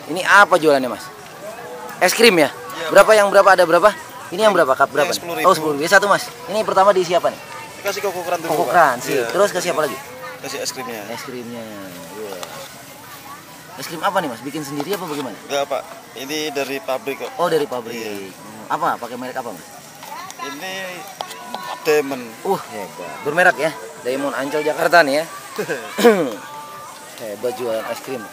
Ini apa jualannya mas? Es krim ya? Berapa yang berapa, ada berapa? Ini yang berapa, cup berapa? Oh 10.000 satu mas. Ini pertama di siapa nih? Kasih kokokran dulu. Kokokran sih. Terus kasih apa lagi? Kasih es krimnya. Es krimnya. Es krim apa nih mas? Bikin sendiri apa bagaimana? Enggak pak, ini dari pabrik kok. Oh dari pabrik. Apa? Pakai merek apa mas? Ini Diamond. Hebat. Bermerek ya? Diamond Ancol Jakarta nih ya. Hebat jualan es krim.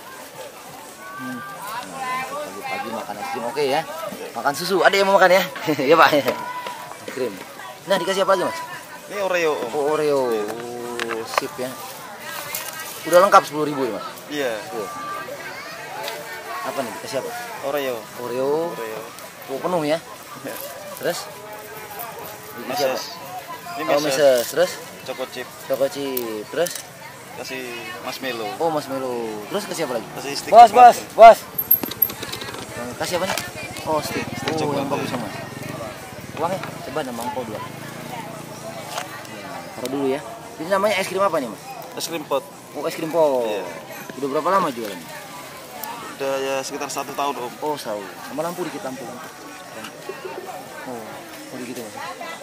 Pagi-pagi makan es krim oke ya. Makan susu. Ada yang mau makan ya? Iya pak. Es krim. Nah dikasih apa lagi mas? Ini Oreo. Oh, Oreo. Sip ya. Udah lengkap 10.000 ya mas? Iya. Apa nih? Dikasih apa? Oreo. Oreo. Oh, penuh ya? Terus? Dikasih apa? Ini meses. Terus? Choco chip. Choco chip. Terus? Kasih marshmallow. Oh marshmallow. Terus kasih apa lagi? Kasih stick. Bos. Kasih apa nih? Oh stick. Oh yang bagus mas. Uangnya coba ada mangkok 2. Taruh dulu ya. Ini namanya es krim apa nih mas? Es krim pot. Oh es krim pot. Iya. Udah berapa lama jualan? Udah ya sekitar 1 tahun om. Oh tahu. Sama lampu dikit lampu. Oh gitu mas.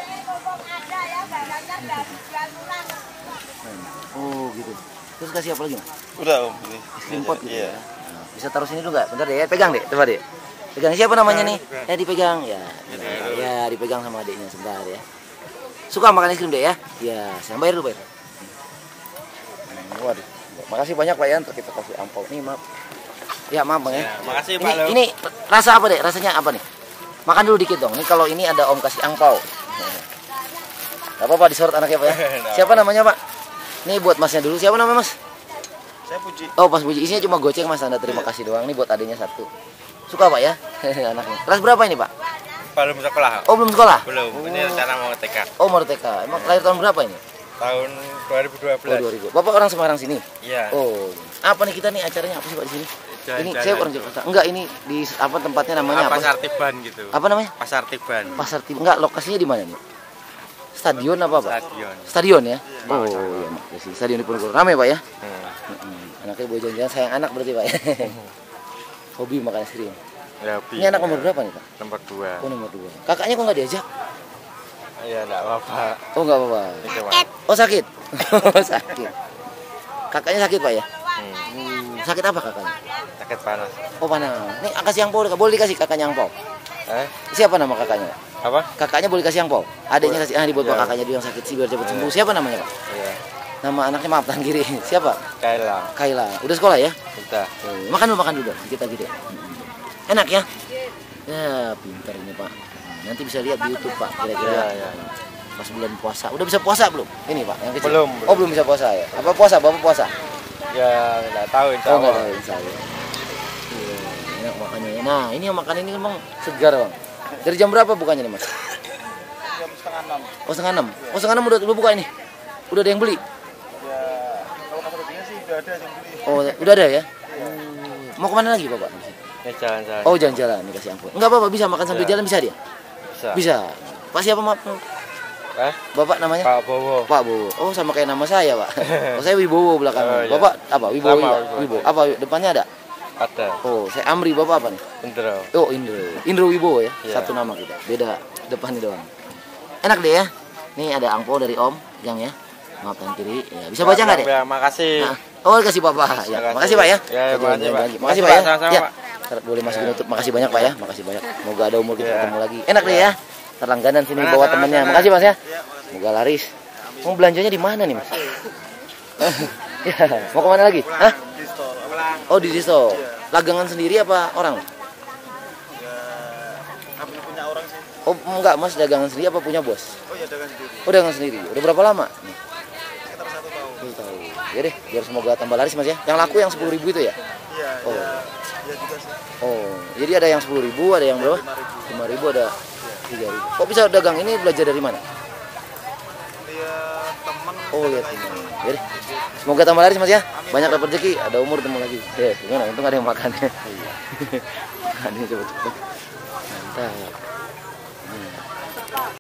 Oh gitu. Terus kasih apa lagi mas? Udah om. Ini. Es krim pot gitu iya. ya. Nah, bisa taruh sini dulu nggak? Bentar deh ya. Pegang deh. Coba deh. Pegang siapa namanya nih? Dipegang ya. Ya dipegang sama adiknya sebentar ya. Suka makan es krim deh ya? Ya, saya bayar dulu bayar. Waduh, makasih banyak Pak ya untuk kita kasih ampau. Nih maaf. Ya maaf Bang ya. Makasih Pak. Ini rasa apa deh? Rasanya apa nih? Makan dulu dikit dong. Nih kalau ini ada Om kasih angpau. Gak apa-apa disorot anaknya Pak ya. Siapa namanya Pak? Nih buat masnya dulu. Siapa namanya Mas? Saya Puji. Oh Pas Puji. Isinya cuma goceng Mas. Anda terima kasih doang. Nih buat adiknya 1. Suka Pak ya? Anaknya. Kelas berapa ini Pak? Belum sekolah. Oh belum sekolah? Belum. Ini rencana mau TK. Oh mau TK. Emang lahir tahun berapa ini? Tahun 2012. Oh 2000. Bapak orang Semarang sini? Iya. Oh. Apa nih kita nih acaranya apa sih Pak di sini? Ini Jalan-jalan. saya orang Jakarta. Enggak ini di apa tempatnya namanya apa? Pasar Tiban gitu. Apa namanya? Pasar Tiban. Pasar Tiban. Enggak, lokasinya di mana nih? Stadion apa Pak? Stadion. Stadion ya? Oh iya Mak. Di sini stadion di Ponorogo. Rame Pak ya? Anaknya bawa jalan-jalan sayang anak berarti Pak ya. Hobi makan es krim. Ya, Ini anak nomor berapa nih Pak? Nomor 2. Oh nomor 2. Kakaknya kok nggak diajak? Iya, enggak apa-apa. Oh nggak apa-apa. Oh sakit. Oh sakit. Kakaknya sakit Pak ya? Sakit apa kakaknya? Sakit panas. Oh panas. Nih kasih angpau, boleh dikasih kakaknya angpau. Siapa nama kakaknya? Apa? Kakaknya boleh kasih angpau. Adiknya kasih dibuat Pak kakaknya dulu yang sakit sih biar cepat sembuh. Siapa namanya Pak? Iya. Nama anaknya maaf tangan kiri. Siapa? Kaila. Udah sekolah ya? Udah. Makan dulu dikit lagi deh. Enak ya? Ya pintar ini Pak. Nanti bisa lihat di YouTube Pak kira-kira. Ya. Pas bulan puasa. Udah bisa puasa belum? Ini Pak yang kecil. Belum. Oh belum bisa puasa ya? Apa puasa? Bapak puasa? Ya, enggak tahu insya Oh enggak Allah. tahu insya Allah. Iya, enak makannya. Nah ini yang makan ini memang segar Bang. Dari jam berapa bukanya nih Mas? Jam setengah 6. Oh setengah 6. Oh setengah 6 udah buka ini. Udah ada yang beli? Ya kalau pasar begini sih udah ada yang beli. Oh udah ada ya? Mau kemana lagi Bapak? Ya jalan-jalan. Oh jalan-jalan nih kasih ampun. Enggak apa-apa bisa makan sambil jalan bisa dia? Bisa. Bisa. Pak siapa maaf? Bapak namanya? Pak Bowo. Pak Bowo. Oh sama kayak nama saya Pak. Oh saya Wibowo belakangnya. Iya. Bapak apa? Wibowo. Sama, Juga? Wibowo. Wibowo. Apa depannya ada? Ada. Oh saya Amri. Bapak apa nih? Indro. Oh Indro. Indro Wibowo ya. Iya. Satu nama kita. Beda depannya doang. Enak deh ya. Nih ada angpau dari Om yang ya. Maaf tangan kiri. Ya, bisa baca nggak deh? Ya, makasih. Nah. Oh kasih Bapak. Ya, makasih Pak ya. Ya, makasih Pak. Makasih Pak ya. Sama-sama, Ya. Pak. Boleh masukin YouTube. Makasih banyak Pak ya. Makasih banyak. Semoga ada umur kita Ya. ketemu lagi. Enak deh ya. Terlangganan sini bawa temennya. Makasih Mas ya. Semoga laris. Mau belanjanya di mana nih Mas? Ya. Mau kemana lagi? Hah? Di store. Oh di Disto. Lagangan sendiri apa orang? Ya kami punya orang sih. Oh enggak Mas, dagangan sendiri apa punya bos? Oh ya dagang sendiri. Oh dagangan sendiri. Udah berapa lama? Nih. Sekitar 1 tahun. 1 tahun. Ya deh, biar semoga tambah laris Mas ya. Yang laku yang 10.000 itu ya? Iya, Oh. ya juga sih. Oh, jadi ada yang 10.000, ada yang berapa? 5.000, ada 3.000. Kok bisa dagang ini belajar dari mana? Lihat teman. Oh, lihat ini. Ya deh. Semoga tambah laris Mas ya. Banyak dapat rezeki, ada umur ketemu lagi. Ya, gimana? Untung ada yang makan ya. Makannya cepet-cepet. Mantap.